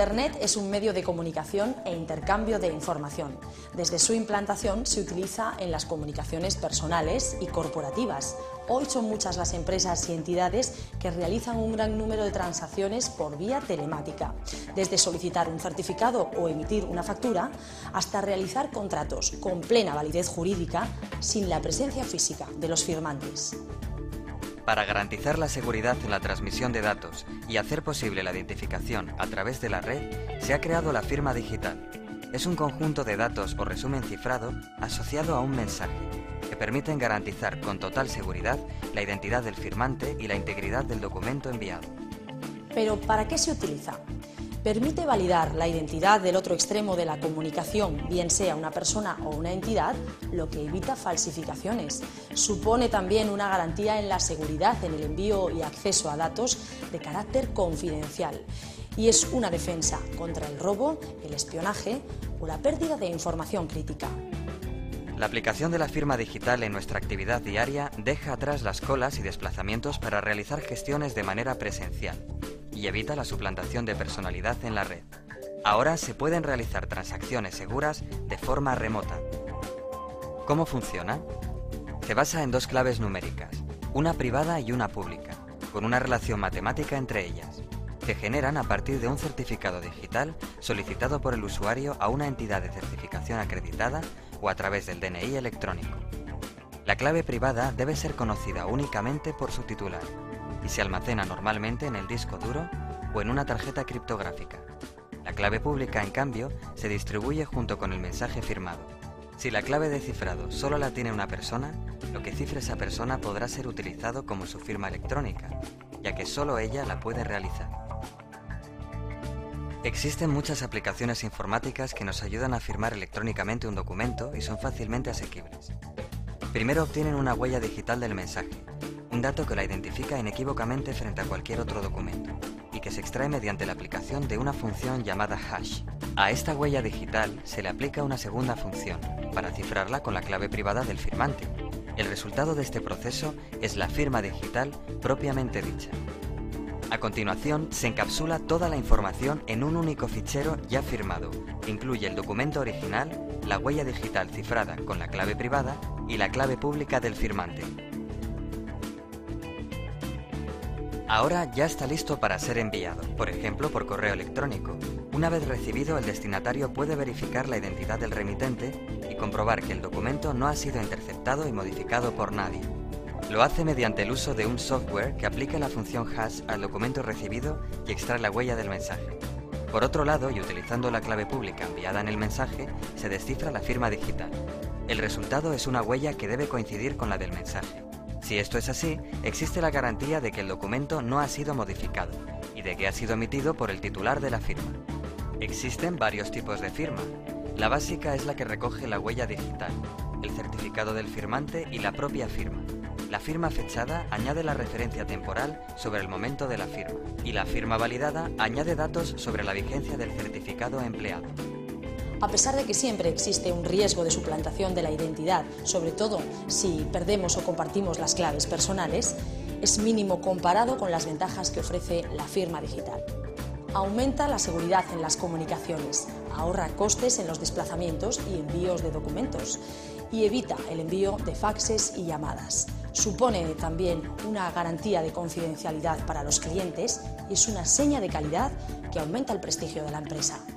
Internet es un medio de comunicación e intercambio de información. Desde su implantación se utiliza en las comunicaciones personales y corporativas. Hoy son muchas las empresas y entidades que realizan un gran número de transacciones por vía telemática, desde solicitar un certificado o emitir una factura hasta realizar contratos con plena validez jurídica sin la presencia física de los firmantes. Para garantizar la seguridad en la transmisión de datos y hacer posible la identificación a través de la red, se ha creado la firma digital. Es un conjunto de datos o resumen cifrado asociado a un mensaje, que permiten garantizar con total seguridad la identidad del firmante y la integridad del documento enviado. ¿Pero para qué se utiliza? Permite validar la identidad del otro extremo de la comunicación, bien sea una persona o una entidad, lo que evita falsificaciones. Supone también una garantía en la seguridad en el envío y acceso a datos de carácter confidencial. Y es una defensa contra el robo, el espionaje o la pérdida de información crítica. La aplicación de la firma digital en nuestra actividad diaria deja atrás las colas y desplazamientos para realizar gestiones de manera presencial y evita la suplantación de personalidad en la red. Ahora se pueden realizar transacciones seguras de forma remota. ¿Cómo funciona? Se basa en dos claves numéricas, una privada y una pública, con una relación matemática entre ellas. Se generan a partir de un certificado digital solicitado por el usuario a una entidad de certificación acreditada o a través del DNI electrónico. La clave privada debe ser conocida únicamente por su titular y se almacena normalmente en el disco duro o en una tarjeta criptográfica. La clave pública, en cambio, se distribuye junto con el mensaje firmado. Si la clave de cifrado solo la tiene una persona, lo que cifre esa persona podrá ser utilizado como su firma electrónica, ya que solo ella la puede realizar. Existen muchas aplicaciones informáticas que nos ayudan a firmar electrónicamente un documento y son fácilmente asequibles. Primero obtienen una huella digital del mensaje, un dato que la identifica inequívocamente frente a cualquier otro documento y que se extrae mediante la aplicación de una función llamada hash. A esta huella digital se le aplica una segunda función para cifrarla con la clave privada del firmante. El resultado de este proceso es la firma digital propiamente dicha. A continuación, se encapsula toda la información en un único fichero ya firmado, que incluye el documento original, la huella digital cifrada con la clave privada y la clave pública del firmante. Ahora ya está listo para ser enviado, por ejemplo por correo electrónico. Una vez recibido, el destinatario puede verificar la identidad del remitente y comprobar que el documento no ha sido interceptado y modificado por nadie. Lo hace mediante el uso de un software que aplica la función hash al documento recibido y extrae la huella del mensaje. Por otro lado, y utilizando la clave pública enviada en el mensaje, se descifra la firma digital. El resultado es una huella que debe coincidir con la del mensaje. Si esto es así, existe la garantía de que el documento no ha sido modificado y de que ha sido emitido por el titular de la firma. Existen varios tipos de firma. La básica es la que recoge la huella digital, el certificado del firmante y la propia firma. La firma fechada añade la referencia temporal sobre el momento de la firma y la firma validada añade datos sobre la vigencia del certificado empleado. A pesar de que siempre existe un riesgo de suplantación de la identidad, sobre todo si perdemos o compartimos las claves personales, es mínimo comparado con las ventajas que ofrece la firma digital. Aumenta la seguridad en las comunicaciones, ahorra costes en los desplazamientos y envíos de documentos y evita el envío de faxes y llamadas. Supone también una garantía de confidencialidad para los clientes y es una seña de calidad que aumenta el prestigio de la empresa.